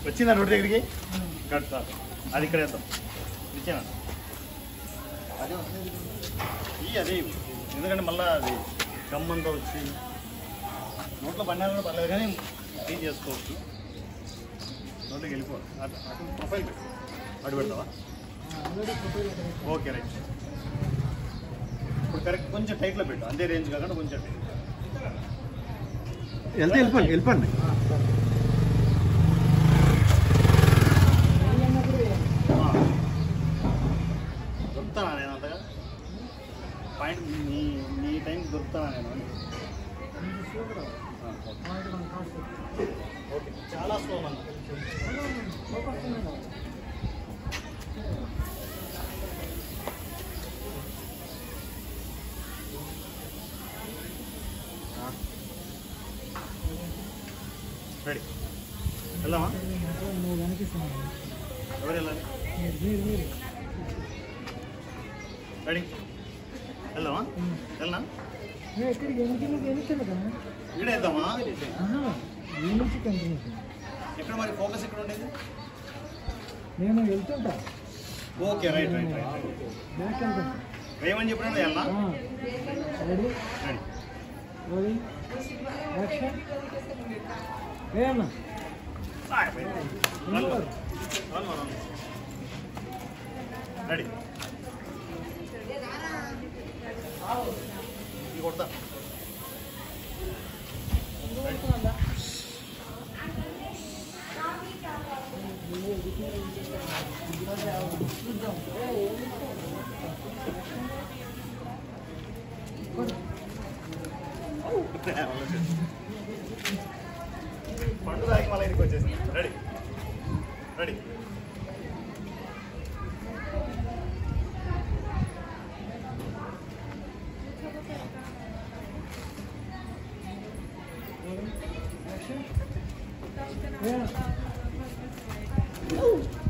వచ్చిందా రోడ్డు దగ్గరికి కడతా అది ఇక్కడ వేద్దాం ఇచ్చానా అదే ఎందుకంటే మళ్ళీ అది గమ్మంతా వచ్చి నోట్లో పడినా కూడా పర్లేదు కానీ క్లీన్ చేసుకోవచ్చు నోట్లోకి వెళ్ళిపోవాలి అటు ప్రొఫైల్ పెట్టు అటు పెడతావా ఓకే రైట్ ఇప్పుడు కరెక్ట్ కొంచెం టైట్లో పెట్టు అంతే రేంజ్ కాకుండా కొంచెం టైట్ వెళ్ళిపోండి దొరుకుతానా నేను అంతగా పాయింట్ నీ టైం దొరుకుతానా నేను ఓకే చాలా స్లో అన్న రెడీ వెళ్దామా ఎవరు వెళ్ళాలి రెడీ వెళ్దామా వెళ్ళనా ఇక్కడ వెళ్దామా ఎక్కడ మరి ఫోకస్ ఎక్కడ ఉండేది నేను వెళ్తుంటా ఓకే రైట్ రైట్ రైట్ ఏమని చెప్పినా వెళ్ళనా రెడీ రెడీ రోలింగ్ యాక్షన్ ఏమన్నా రెడీ కొడతా పండు దానికి మళ్ళీ ఇంటికి వచ్చేసి రెడీ రెడీ యాక్షన్